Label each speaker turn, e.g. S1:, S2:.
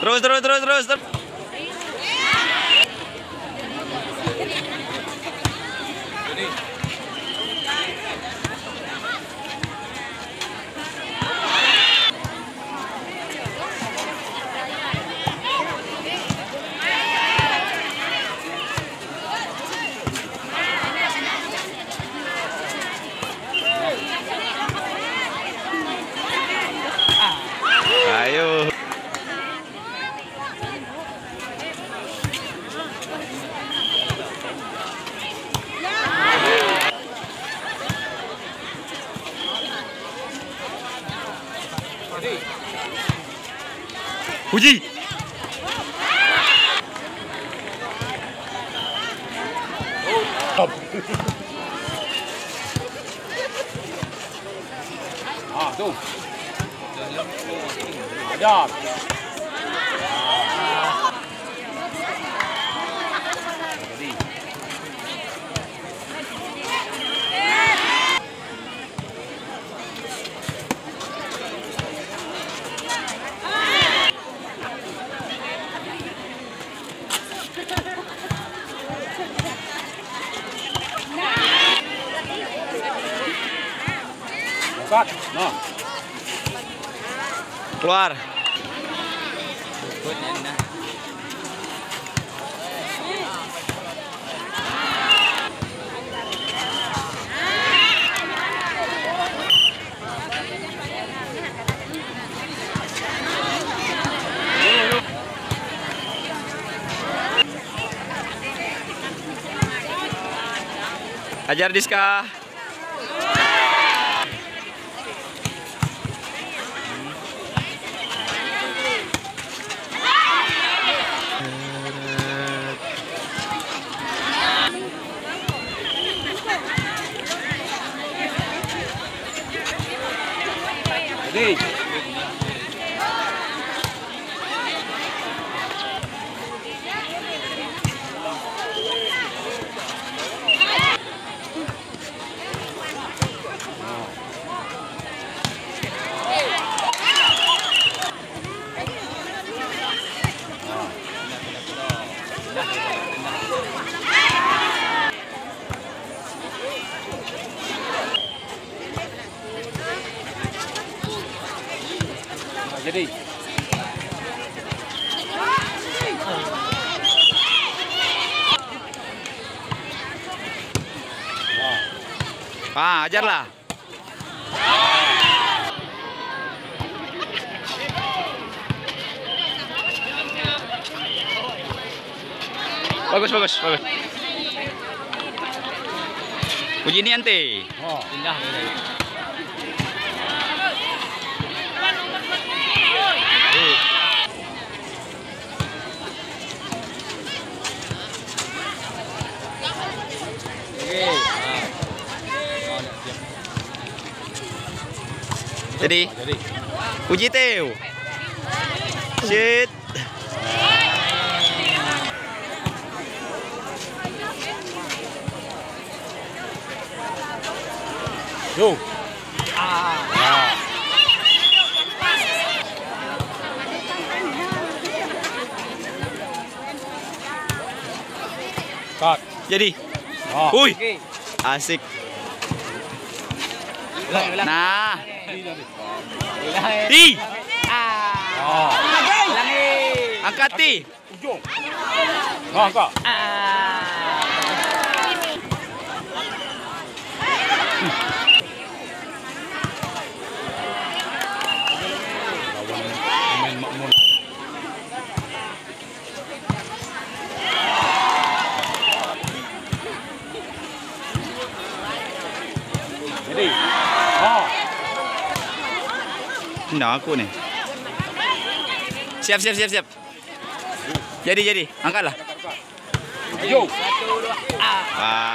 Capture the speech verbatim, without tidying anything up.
S1: Terus, terus, terus, terus. terus. Ayo. Puji.
S2: Ah, tu. Ada. Angkat. Nah.
S1: Keluar. Ajar Diska.
S2: Jadi. Jadi.
S1: Ah, ajarlah. Bagus, bagus, bagus. Puji ini ante.
S2: Oh, pindah.
S1: Jadi,
S2: Jadi.
S1: Puji Teo. Shit.
S2: Yo. Ah. Cut.
S1: Jadi.
S2: Oh.
S1: Uy.
S2: Okay.
S1: Asik.
S2: Ulang, ulang.
S1: Nah.
S2: Ulang.
S1: Ti.
S2: Ah. Oh. Ulangi.
S1: Angkat ti.
S2: Ujung. Oh, angkat.
S1: Ah.
S2: Main makmur. Jadi. Oh.
S1: Nah, aku nih. Siap, siap, siap, siap. Jadi, jadi. Angkatlah.
S2: Ayo.
S1: Ah.